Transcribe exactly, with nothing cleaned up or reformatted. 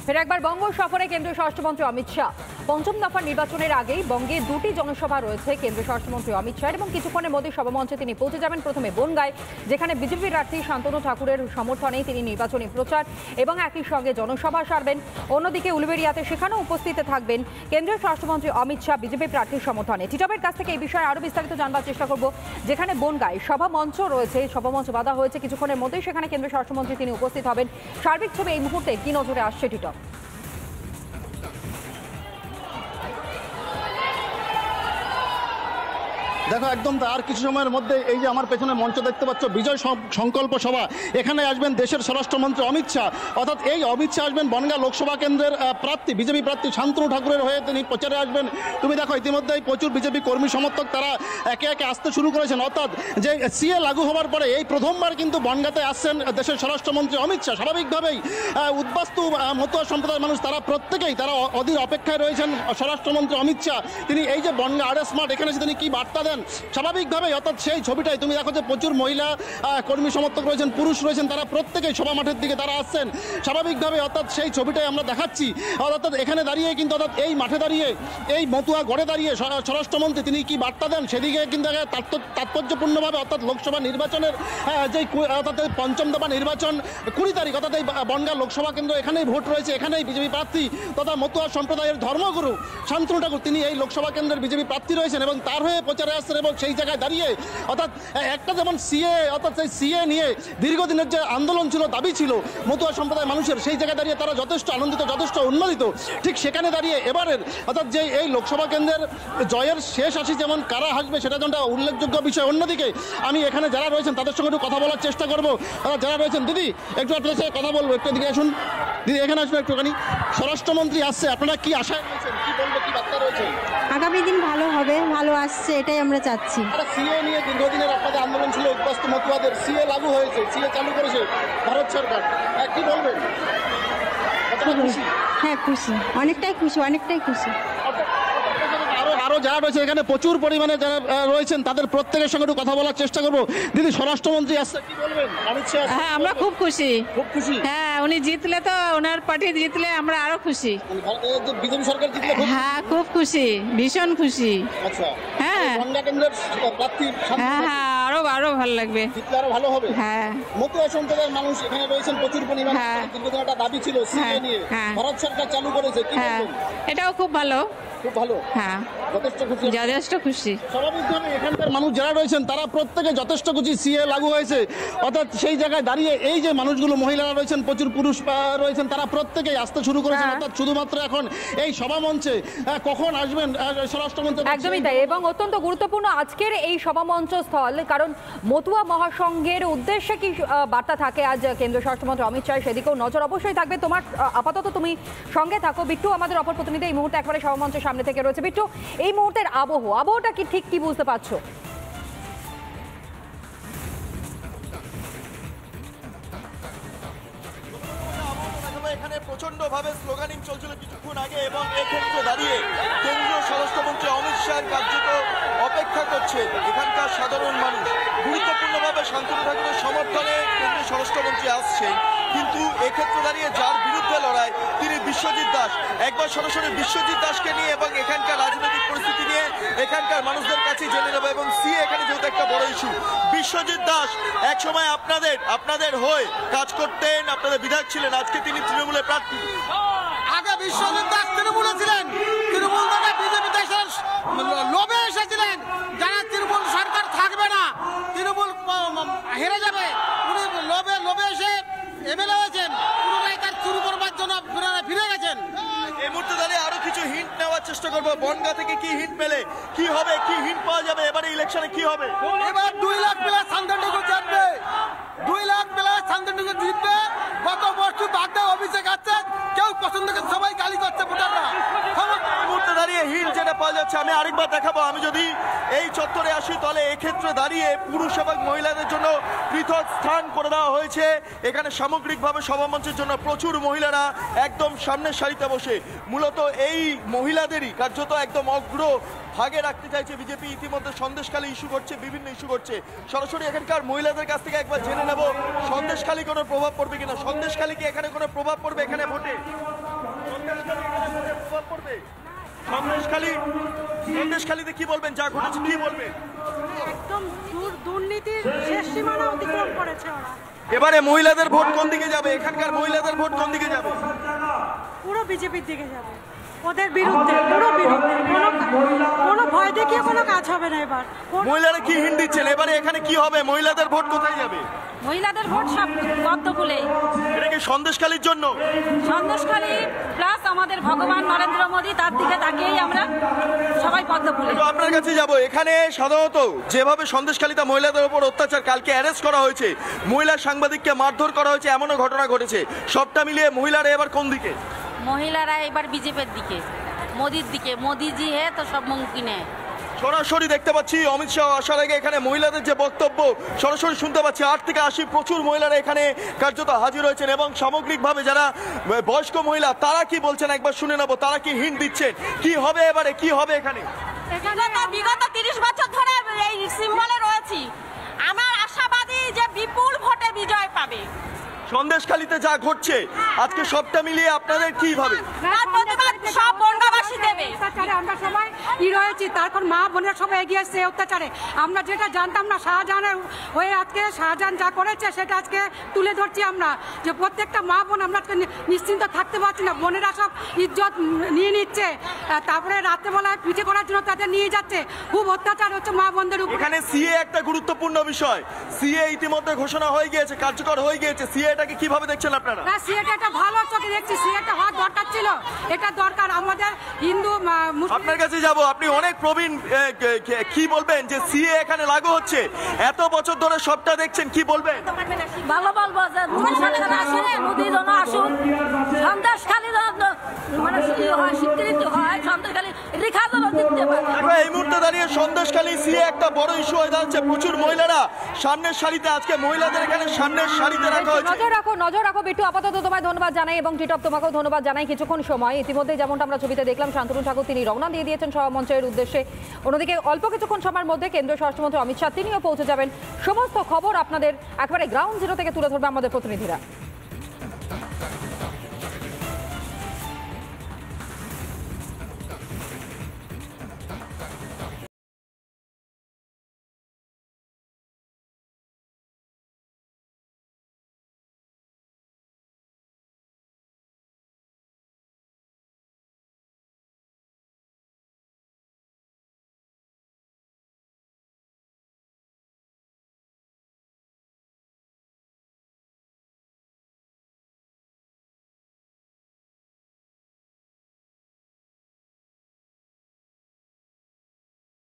ফের একবার বঙ্গ সফরে কেন্দ্রীয় স্বরাষ্ট্রমন্ত্রী অমিত শাহ। পঞ্চম দফা নির্বাচনের আগেই বঙ্গে দুটি জনসভা রয়েছে কেন্দ্রীয় স্বরাষ্ট্রমন্ত্রী অমিত শাহ এবং কিছুক্ষণের মধ্যে সভামঞ্চে তিনি পৌঁছে যাবেন প্রথমে বনগাঁয়, যেখানে বিজেপি প্রার্থী শান্তনু ঠাকুরের সমর্থনে তিনি নির্বাচনী প্রচার এবং একই সঙ্গে জনসভা সারবেন। অন্যদিকে উলুবেড়িয়াতে সেখানেও উপস্থিত থাকবেন কেন্দ্রীয় স্বরাষ্ট্রমন্ত্রী অমিত শাহ বিজেপি প্রার্থীর সমর্থনে। টিটবের কাছ থেকে এই বিষয়ে আরও বিস্তারিত জানবার চেষ্টা করব, যেখানে বনগাঁয় সভামঞ্চ রয়েছে, সভামঞ্চ বাঁধা হয়েছে, কিছুক্ষণের মধ্যেই সেখানে কেন্দ্রীয় স্বরাষ্ট্রমন্ত্রী তিনি উপস্থিত হবেন। সার্বিক ছবি এই মুহূর্তে কি নজরে আসছে টিটব? দেখো, একদম আর কিছু সময়ের মধ্যে এই যে আমার পেছনে মঞ্চ দেখতে পাচ্ছ, বিজয় সংকল্প সভা, এখানে আসবেন দেশের স্বরাষ্ট্রমন্ত্রী অমিত শাহ। অর্থাৎ এই অমিত শাহ আসবেন বনগাঁ লোকসভা কেন্দ্রের প্রার্থী বিজেপি প্রার্থী শান্তনু ঠাকুরের হয়ে তিনি প্রচারে আসবেন। তুমি দেখো ইতিমধ্যেই প্রচুর বিজেপি কর্মী সমর্থক তারা একে একে আসতে শুরু করেছেন। অর্থাৎ যে সিএ লাগু হওয়ার পরে এই প্রথমবার কিন্তু বনগাঁতে আসছেন দেশের স্বরাষ্ট্রমন্ত্রী অমিত শাহ। স্বাভাবিকভাবেই উদ্বাস্তু মতুয়া সম্প্রদায়ের মানুষ তারা প্রত্যেকেই তারা অধীর অপেক্ষায় রয়েছেন স্বরাষ্ট্রমন্ত্রী অমিত শাহ তিনি এই যে বনগাঁ আর এস মাঠ এখানে তিনি কি বার্তা দেন। স্বাভাবিকভাবেই অর্থাৎ সেই ছবিটাই তুমি দেখো যে প্রচুর মহিলা কর্মী সমর্থক রয়েছেন, পুরুষ রয়েছেন, তারা প্রত্যেকেই সভা মাঠের দিকে তারা আসছেন স্বাভাবিকভাবে। অর্থাৎ সেই ছবিটাই আমরা দেখাচ্ছি। অর্থাৎ এখানে দাঁড়িয়ে কিন্তু অর্থাৎ এই মাঠে দাঁড়িয়ে এই মতুয়া গড়ে দাঁড়িয়ে স্বরাষ্ট্রমন্ত্রী তিনি কি বার্তা দেন সেদিকে কিন্তু তাৎপর্যপূর্ণভাবে অর্থাৎ লোকসভা নির্বাচনের যে অর্থাৎ পঞ্চম দফা নির্বাচন কুড়ি তারিখ অর্থাৎ এই বনগাঁ লোকসভা কেন্দ্র এখানেই ভোট রয়েছে, এখানেই বিজেপি প্রার্থী তথা মতুয়া সম্প্রদায়ের ধর্মগুরু শান্তনু ঠাকুর তিনি এই লোকসভা কেন্দ্রের বিজেপি প্রার্থী রয়েছেন এবং তার হয়ে প্রচারে আসছেন। এবং সেই জায়গায় দাঁড়িয়ে অর্থাৎ একটা যেমন সিএ অর্থাৎ সেই সিএ নিয়ে দীর্ঘদিনের যে আন্দোলন ছিল, দাবি ছিল মতুয়া সম্প্রদায়ের মানুষের, সেই জায়গায় দাঁড়িয়ে তারা যথেষ্ট আনন্দিত, যথেষ্ট উন্মাদিত। ঠিক সেখানে দাঁড়িয়ে এবারের অর্থাৎ যে এই লোকসভা কেন্দ্রের জয়ের শেষ আসি যেমন কারা হাসবে সেটা যেমন উল্লেখযোগ্য বিষয়। অন্যদিকে আমি এখানে যারা রয়েছেন তাদের সঙ্গে একটু কথা বলার চেষ্টা করবো। যারা রয়েছেন দিদি একটু আপনাদের সাথে কথা বলবো, একটু এদিকে আসুন দিদি, এখানে আসুন একটুখানি। স্বরাষ্ট্রমন্ত্রী আসছে, আপনারা কি আশায় রয়েছেন, কি বলবো, কি বার্তা রয়েছে? আগামী দিন ভালো হবে, ভালো আসছে, এটাই আমরা চাচ্ছি। সিএ নিয়ে দীর্ঘদিনের আপনাদের আন্দোলন ছিল, উদ্বাস্তু মতুয়াদের, সিএ লাগু হয়েছে, সিএ চালু করেছে ভারত সরকার, কি বলবেন? হ্যাঁ খুশি, অনেকটাই খুশি, অনেকটাই খুশি। আরো আরো যারা রয়েছে এখানে প্রচুর পরিমাণে যারা রয়েছেন তাদের প্রত্যেকের সঙ্গে একটু কথা বলার চেষ্টা করবো। দিদি স্বরাষ্ট্রমন্ত্রী আসছে, কি বলবেন? হ্যাঁ আমরা খুব খুশি, খুব খুশি। হ্যাঁ উনি জিতলে তো ওনার পার্টি জিতলে আমরা আরো খুশি। বিজেপি সরকার জিতলে হ্যাঁ খুব খুশি, ভীষণ খুশি। আচ্ছা হ্যাঁ বনগাঁ কেন্দ্রের প্রার্থী হ্যাঁ হ্যাঁ আরো আরো ভালো লাগবে, জিতলে আরো ভালো হবে। হ্যাঁ মতুয়া সম্প্রদায়ের মানুষ এখানে রয়েছেন প্রচুর পরিমাণে, দীর্ঘদিন একটা দাবি ছিল সিএ নিয়ে, ভারত সরকার চালু করেছে, কি বলবেন? এটাও খুব ভালো, খুব ভালো, হ্যাঁ যথেষ্ট খুশি, যথেষ্ট খুশি। স্বাভাবিকভাবে এখানকার মানুষ যারা রয়েছেন তারা প্রত্যেকে যথেষ্ট খুশি সিএ লাগু হয়েছে। অর্থাৎ সেই জায়গায় দাঁড়িয়ে এই যে মানুষগুলো, মহিলারা রয়েছেন, প্রচুর পুরুষ রয়েছেন, তারা প্রত্যেকেই আসতে শুরু করেছেন। অর্থাৎ শুধুমাত্র এখন এই সভা মঞ্চে কখন আসবেন স্বরাষ্ট্রমন্ত্রী, একদমই তাই। এবং অত্যন্ত গুরুত্বপূর্ণ আজকের এই সভামঞ্চ স্থল, কারণ মতুয়া মহাসংঘের উদ্দেশ্যে কি বার্তা থাকে আজ কেন্দ্রীয় স্বরাষ্ট্রমন্ত্রী অমিত শাহ, সেদিকেও নজর অবশ্যই থাকবে। তোমার আপাতত তুমি সঙ্গে থাকো। বিট্টু আমাদের অপর প্রতিনিধি এই মুহূর্তে একবারে সভামঞ্চের সামনে থেকে রয়েছে। বিট্টু, এই মুহূর্তের আবহ আবহটা কি ঠিক কি বুঝতে পারছো? এখানে প্রচন্ড ভাবে স্লোগানিং চলছিল কিছুক্ষণ আগে এবং এক্ষেত্রে দাঁড়িয়ে কেন্দ্রীয় স্বরাষ্ট্রমন্ত্রী অমিত শাহ কার্যত অপেক্ষা করছে এখানকার সাধারণ মানুষ। গুরুত্বপূর্ণভাবে শান্তনু ঠাকুরের সমর্থনে কেন্দ্রীয় স্বরাষ্ট্রমন্ত্রী আসছেন, কিন্তু এক্ষেত্রে দাঁড়িয়ে যার বিরুদ্ধে লড়াই তিনি বিশ্বজিৎ দাস। একবার সরাসরি বিশ্বজিৎ দাসকে নিয়ে এবং এখানকার রাজনৈতিক পরিস্থিতি নিয়ে এখানকার মানুষদের কাছে জেনে নেব। এবং সি এখানে যেহেতু একটা বড় ইস্যু, বিশ্বজিৎ দাস এক সময় আপনাদের আপনাদের হয়ে কাজ করতেন, আপনাদের বিধায়ক ছিলেন, আজকে তিনি তৃণমূলের প্রার্থী। আগে বিশ্বজিৎ দাস তৃণমূলে ছিলেন, তৃণমূল থেকে বিজেপি দেশের লোভে এসেছিলেন, যারা তৃণমূল সরকার থাকবে না, তৃণমূল হেরে যাবে, উনি লোভে লোভে এসে এমএলএ হয়েছেন, পুনরায় তার শুরু করবার জন্য ফিরে গেছেন। এই মুহূর্তে দাঁড়িয়ে আরো কিছু হিন্ট নেওয়ার চেষ্টা করবো। বনগাঁ থেকে কি হিন্ট পেলে কি হবে, কি হিন্ট পাওয়া যাবে এবারে ইলেকশনে কি হবে? এবার দুই লাখ প্লাস শান্তনুকে জিতবে, দুই লাখ প্লাস শান্তনুকে জিতবে। গত বছর বাগদা অভিষেক আছে, কেউ পছন্দ করে, সবাই গালি করছে ভোটাররা। এই মুহূর্তে দাঁড়িয়ে হিন্ট যেটা পাওয়া যাচ্ছে, আমি আরেকবার দেখাবো। আমি যদি এই চত্বরে আসি তাহলে এক্ষেত্রে দাঁড়িয়ে পুরুষ এবং মহিলাদের জন্য পৃথক স্থান করে দেওয়া হয়েছে। এখানে সামগ্রিকভাবে সভামঞ্চের জন্য প্রচুর মহিলারা একদম সামনের সারিতে বসে মূলত এই মহিলাদেরই কার্যত একদম অগ্র ভাগে রাখতে চাইছে বিজেপি। ইতিমধ্যে সন্দেশখালী ইস্যু করছে, বিভিন্ন ইস্যু করছে। সরাসরি এখানকার মহিলাদের কাছ থেকে একবার জেনে নেব সন্দেশখালী কোনো প্রভাব পড়বে কিনা। সন্দেশখালী কি এখানে কোনো প্রভাব পড়বে এখানে ভোটে? ঘটবে সন্দেশখালী সন্দেশখালীতে কি বলবেন যা ঘটেছে কি বলবেন? একদম দূর- দুর্নীতির শেষ সীমানা অতিক্রম করেছে ওরা। এবারে মহিলাদের ভোট কোন দিকে যাবে? এখানকার মহিলাদের ভোট কোন দিকে যাবে? পুরো বিজেপির দিকে যাবে, ওদের বিরুদ্ধে, পুরো বিরুদ্ধে। কোনো কোনো ভয় দেখিয়ে কোনো কাজ হবে না এবার। কোনো- মহিলারা কি হিন্দ দিচ্ছেন? এবারে এখানে কি হবে? মহিলাদের ভোট কোথায় যাবে? মহিলাদের ভোট সব পদ্মফুলে। এটা কি সন্দেশখালীর জন্য? সন্দেশখালী প্লাস আমাদের ভগবান নরেন্দ্র মোদী, তার দিকে তাকিয়েই আমরা সবাই পদ্মফুলে। তো আপনার কাছে যাব, এখানে সাধারণত যেভাবে সন্দেশখালীতে মহিলাদের উপর অত্যাচার, কালকে অ্যারেস্ট করা হয়েছে, মহিলা সাংবাদিককে মারধর করা হয়েছে, এমনও ঘটনা ঘটেছে, সবটা মিলিয়ে মহিলারা এবার কোন দিকে? মহিলারা এবার বিজেপির দিকে, মোদির দিকে। মোদিজি হে তো সব মুমকিন হে। সরাসরি দেখতে পাচ্ছি অমিত শাহ আসার আগে এখানে মহিলাদের যে বক্তব্য সরাসরি শুনতে পাচ্ছি। আট থেকে আশি প্রচুর মহিলারা এখানে কার্যত হাজির হয়েছেন এবং সামগ্রিকভাবে যারা বয়স্ক মহিলা তারা কি বলছেন একবার শুনে নেবো। তারা কি হিন্ট দিচ্ছেন কি হবে এবারে, কি হবে এখানে? বিগত বিগত তিরিশ বছর ধরে এই সিম্বলে রয়েছি। আমার আশাবাদী যে বিপুল ভোটে বিজয় পাবে। সন্দেশখালীতে যা ঘটছে আজকে সবটা মিলিয়ে আপনাদের কি ভাবে? তার প্রতিবাদ সব বনগাঁবাসী দেবে। অত্যাচারে আমরা সবাই ই রয়েছি, তারপর মা বোনেরা সবাই এগিয়ে এসছে অত্যাচারে। আমরা যেটা জানতাম না, শাহজাহানের হয়ে আজকে শাহজাহান যা করেছে সেটা আজকে তুলে ধরছি আমরা, যে প্রত্যেকটা মা বোন আমরা আজকে নি- নিশ্চিন্ত থাকতে পারছি না। বোনেরা সব ইজ্জত উম, নিয়ে নিচ্ছে, আহ, তারপরে রাত্রেবেলায় পিঠে করার জন্য তাদের নিয়ে যাচ্ছে। খুব অত্যাচার হচ্ছে মা বোনদের উপর। এখানে সিএ একটা গুরুত্বপূর্ণ বিষয়। সিএ ইতিমধ্যে ঘোষণা হয়ে গিয়েছে, কার্যকর হয়ে গিয়েছে। সিএ এটাকে কিভাবে দেখছেন আপনারা? না, সিএটা একটা ভালো চোখে দেখছি, সিএটা হওয়ার দরকার ছিল। এটা দরকার আমাদের হিন্দু আহ, মুসলিম। আপনার কাছে যাব, আপনি অনেক প্রবীণ, এ, কে- কে- কি বলবেন যে সিএ এখানে লাগু হচ্ছে, এত বছর ধরে সবটা দেখছেন, কি বলবেন? ভালো বলবো যে মোদী সরকার আসলে মোদী জন আসুন, সন্দেশখালী মানে স্বীকৃতি হয়, সন্দেশখালী রেখা যেন দিতে পারে। দেখো এই মুহূর্তে দাঁড়িয়ে সন্দেশখালী সিএ একটা বড় ইস্যু হয়ে দাঁড়াচ্ছে। প্রচুর মহিলারা সামনের সারিতে, আজকে মহিলাদের এখানে সামনের সারিতে রাখা হয়েছে। নজর রাখো নজর রাখো বিট্টু, আপাতত তোমায় ধন্যবাদ জানাই এবং টিটপ তোমাকেও ধন্যবাদ জানাই। কিছুক্ষণ সময় ইতিমধ্যে যেমনটা আমরা ছবিতে দেখলাম, শান্তনু ঠাকুর তিনি রওনা দিয়ে দিয়েছেন সভামঞ্চের উদ্দেশ্যে। অন্যদিকে অল্প কিছুক্ষণ সময়ের মধ্যে কেন্দ্রীয় স্বরাষ্ট্রমন্ত্রী অমিত শাহ তিনিও পৌঁছে যাবেন। সমস্ত খবর আপনাদের একেবারে গ্রাউন্ড জিরো থেকে তুলে ধরবে আমাদের প্রতিনিধিরা।